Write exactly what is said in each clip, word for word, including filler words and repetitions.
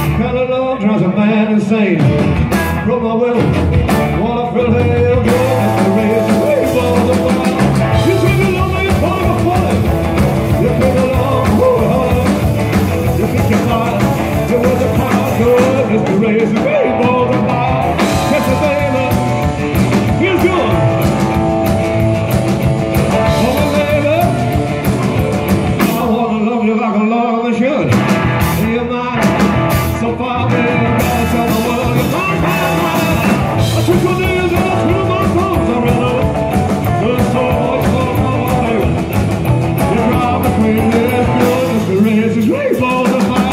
Kind of love drives a man insane. Broke my will, wanna feel hell, go at the race, rainbows of fire. You take it long, you fall a falling. You take it long, whoa, hard. You think you're fire, you was a power, go at the race, rainbows of fire. Catch a baby, feels good. Oh, my baby, I wanna love you like a love I should. You're mine, so far, baby, that's all the world. You're mine, mine, mine. I took your nails and I threw my clothes around. There's so much love, my baby. You drive me crazy, it's good, it's the race, it's rainbows of fire.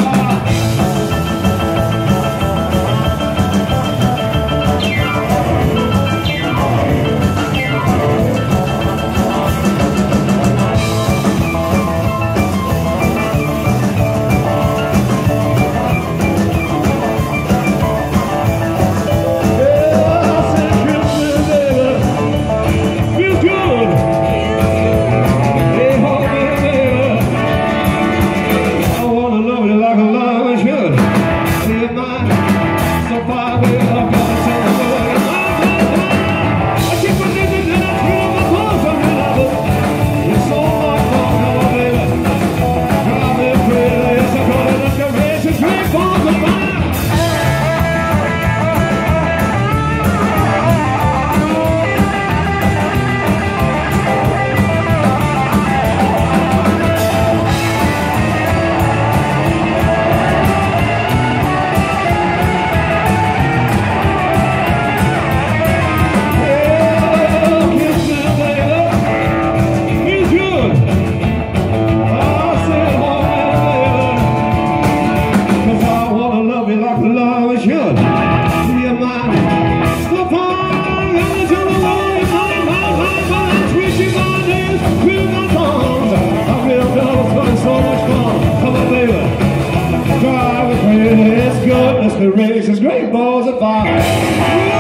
The race is great balls of fire.